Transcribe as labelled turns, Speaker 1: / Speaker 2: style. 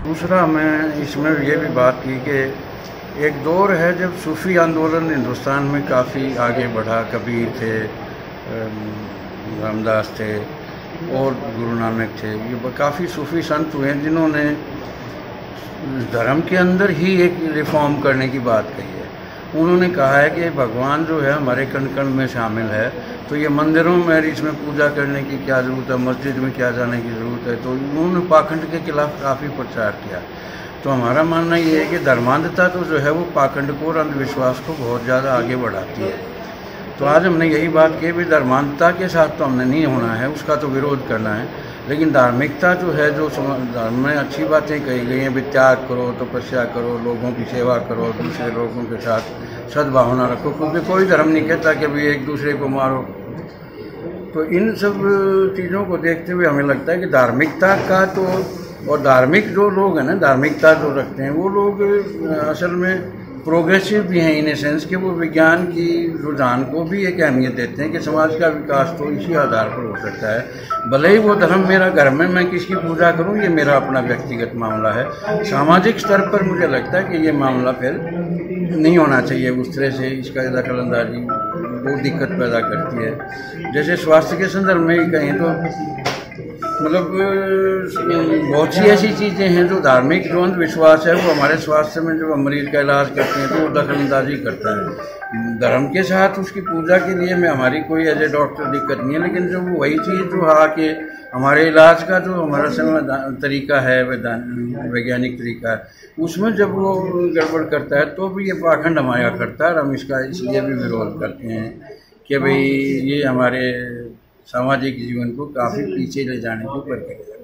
Speaker 1: दूसरा मैं इसमें ये भी बात की कि एक दौर है जब सूफ़ी आंदोलन हिंदुस्तान में काफ़ी आगे बढ़ा। कबीर थे, रामदास थे और गुरु नानक थे। ये काफ़ी सूफ़ी संत हुए जिन्होंने धर्म के अंदर ही एक रिफॉर्म करने की बात कही है। उन्होंने कहा है कि भगवान जो है हमारे कण कण में शामिल है, तो ये मंदिरों में इसमें पूजा करने की क्या ज़रूरत है, मस्जिद में क्या जाने की ज़रूरत है। तो उन्होंने पाखंड के खिलाफ काफ़ी प्रचार किया। तो हमारा मानना ये है कि धर्मांधता तो जो है वो पाखंड को और अंधविश्वास को बहुत ज़्यादा आगे बढ़ाती है। तो आज हमने यही बात की भी धर्मांधता के साथ तो हमने नहीं होना है, उसका तो विरोध करना है, लेकिन धार्मिकता जो है, जो धर्म में अच्छी बातें कही गई हैं, त्याग करो, तपस्या करो, लोगों की सेवा करो, दूसरे लोगों के साथ सद्भावना रखो, क्योंकि कोई धर्म नहीं कहता कि भाई एक दूसरे को मारो। तो इन सब चीज़ों को देखते हुए हमें लगता है कि धार्मिकता का तो, और धार्मिक जो लोग हैं ना, धार्मिकता जो रखते हैं वो लोग असल में प्रोग्रेसिव भी हैं, इन ए सेंस कि वो विज्ञान की रुझान को भी एक अहमियत देते हैं कि समाज का विकास तो इसी आधार पर हो सकता है। भले ही वो धर्म मेरा घर में मैं किसकी पूजा करूं, ये मेरा अपना व्यक्तिगत मामला है। सामाजिक स्तर पर मुझे लगता है कि ये मामला फिर नहीं होना चाहिए उस तरह से। इसका दखलंदाजी बहुत दिक्कत पैदा करती है। जैसे स्वास्थ्य के संदर्भ में ही कहें तो मतलब बहुत सी ऐसी चीज़ें हैं जो धार्मिक जो अंधविश्वास है वो हमारे स्वास्थ्य में जो मरीज का इलाज करते हैं तो वो दखलंदाजी करता है। धर्म के साथ उसकी पूजा के लिए मैं हमारी कोई एज ए डॉक्टर दिक्कत नहीं है, लेकिन जो वही चीज़ जो आके हमारे इलाज का जो हमारा समय तरीका है, वैज्ञानिक तरीका है, उसमें जब वो गड़बड़ करता है तो भी ये पाखंड हमारे यहाँ करता है। और हम इसका इसलिए भी विरोध करते हैं कि भाई ये हमारे सामाजिक जीवन को काफ़ी पीछे ले जाने की प्रक्रिया है।